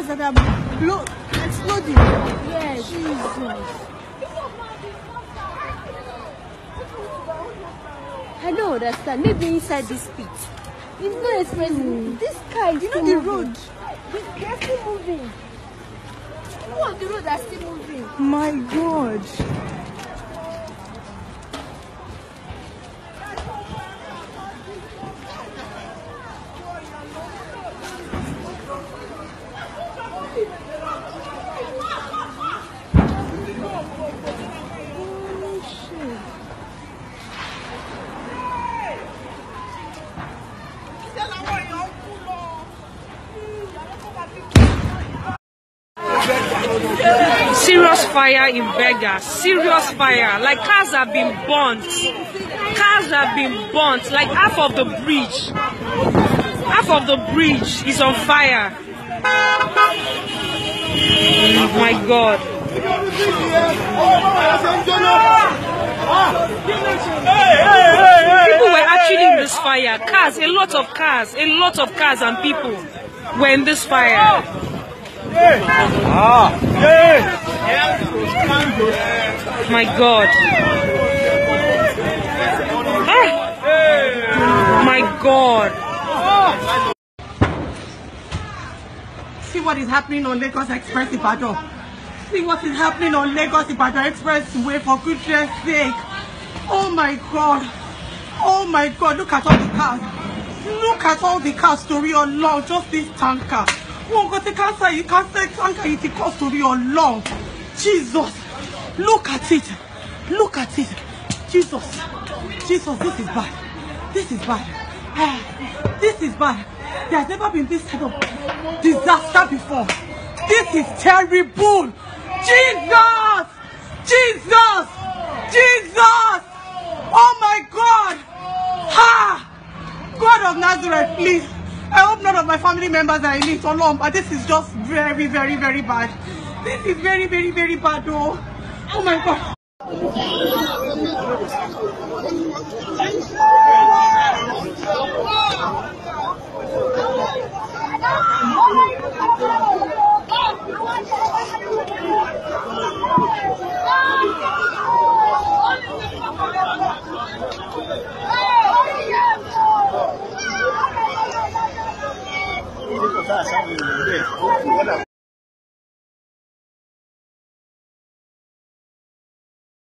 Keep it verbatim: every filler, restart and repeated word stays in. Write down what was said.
cars that are blow exploding. Yes. Jesus. I don't understand. Maybe inside this pit. It's not expressing. Mm. This car is You still know the moving. road. They are still moving. Two of the road are still moving. My God. Serious fire in Vegas. Serious fire. Like cars have been burnt. Cars have been burnt. Like half of the bridge. Half of the bridge is on fire. Oh my God. People were actually in this fire. Cars, a lot of cars, a lot of cars and people were in this fire. Ah. My God. Ah. My God. See what is happening on Lagos Express Ibadan. See what is happening on Lagos Ibadan Expressway, for goodness sake. Oh my God. Oh my God. Look at all the cars. Look at all the cars. Story along. Just this tanker. Oh God, the cancer, you can't say tanker, it costs to be long. Jesus, look at it. Look at it. Jesus, Jesus, this is bad. This is bad. Ah, this is bad. There has never been this kind of disaster before. This is terrible. Jesus, Jesus, Jesus. Oh my God. Ha! God of Nazareth, please. I hope none of my family members are in it alone, but this is just very, very, very bad. This is very, very, very bad, though. Oh my God.